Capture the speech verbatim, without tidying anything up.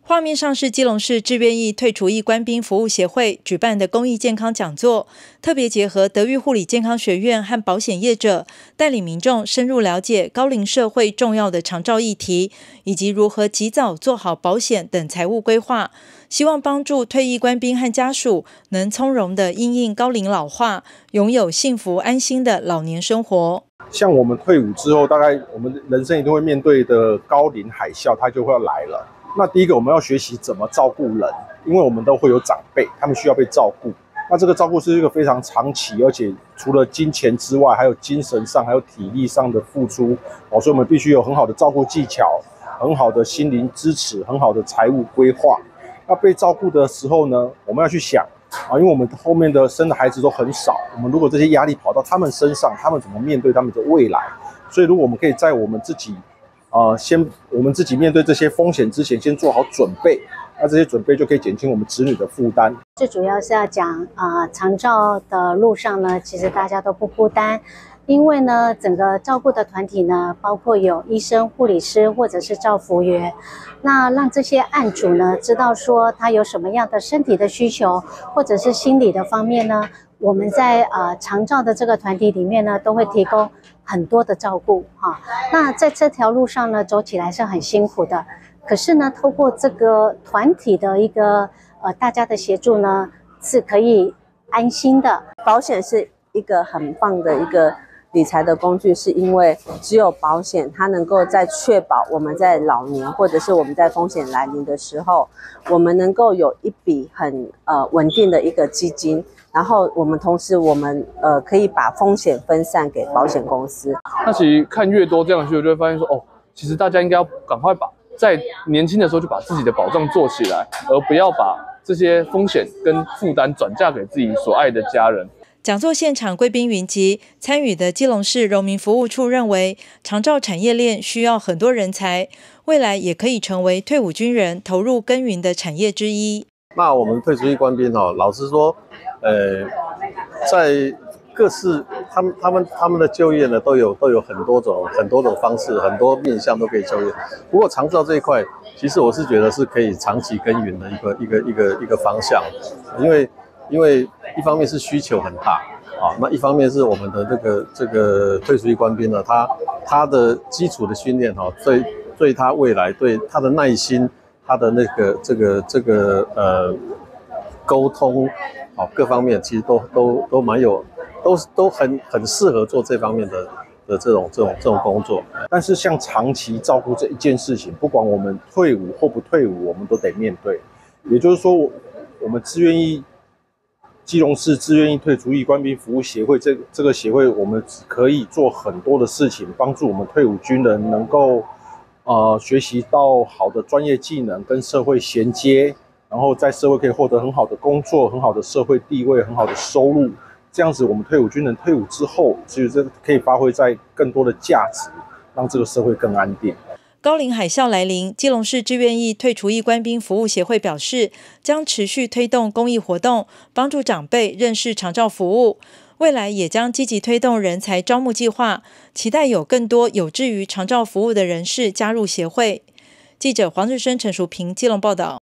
画面上是基隆市志愿役退除役官兵服务协会举办的公益健康讲座，特别结合德育护理健康学院和保险业者，带领民众深入了解高龄社会重要的长照议题，以及如何及早做好保险等财务规划，希望帮助退役官兵和家属能从容的因应高龄老化，拥有幸福安心的老年生活。 像我们退伍之后，大概我们人生一定会面对的高龄海啸，它就会要来了。那第一个，我们要学习怎么照顾人，因为我们都会有长辈，他们需要被照顾。那这个照顾是一个非常长期，而且除了金钱之外，还有精神上、还有体力上的付出哦，所以我们必须有很好的照顾技巧，很好的心灵支持，很好的财务规划。那被照顾的时候呢，我们要去想啊，因为我们后面的生的孩子都很少，我们如果这些压力跑到他们身上，他们怎么面对他们的未来？所以，如果我们可以在我们自己呃，先我们自己面对这些风险之前，先做好准备，那这些准备就可以减轻我们子女的负担。 最主要是要讲啊、呃，长照的路上呢，其实大家都不孤单，因为呢，整个照顾的团体呢，包括有医生、护理师或者是照服员，那让这些案主呢知道说他有什么样的身体的需求，或者是心理的方面呢，我们在呃长照的这个团体里面呢，都会提供很多的照顾哈。那在这条路上呢，走起来是很辛苦的，可是呢，透过这个团体的一个呃大家的协助呢，是可以安心的。 保险是一个很棒的一个理财的工具，是因为只有保险，它能够在确保我们在老年或者是我们在风险来临的时候，我们能够有一笔很呃稳定的一个基金。然后我们同时，我们呃可以把风险分散给保险公司。 那其实看越多这样的新闻，就会发现说，哦，其实大家应该要赶快把在年轻的时候就把自己的保障做起来，而不要把这些风险跟负担转嫁给自己所爱的家人。 讲座现场贵宾云集，参与的基隆市荣民服务处认为，长照产业链需要很多人才，未来也可以成为退伍军人投入耕耘的产业之一。 那我们退出役官兵哦，老实说，呃，在各式他们他们他们的就业呢，都有都有很多种很多种方式，很多面向都可以就业。不过长照这一块，其实我是觉得是可以长期耕耘的一个一个一个一个方向，因为因为一方面是需求很大啊，那一方面是我们的这个这个退出役官兵呢，他他的基础的训练哈，对对他未来对他的耐心。他的那个这个这个呃沟通，哦各方面其实都都都蛮有，都都很很适合做这方面的的这种这种这种工作。 但是像长期照顾这一件事情，不管我们退伍或不退伍，我们都得面对。也就是说，我们志愿役基隆市志愿役退除役官兵服务协会这这个协会，我们可以做很多的事情，帮助我们退伍军人能够。呃，学习到好的专业技能，跟社会衔接，然后在社会可以获得很好的工作、很好的社会地位、很好的收入。这样子，我们退伍军人退伍之后，其实这可以发挥在更多的价值，让这个社会更安定。 高龄海啸来临，基隆市志愿役退除役官兵服务协会表示，将持续推动公益活动，帮助长辈认识长照服务。未来也将积极推动人才招募计划，期待有更多有志于长照服务的人士加入协会。记者黄日升、陈淑平基隆报道。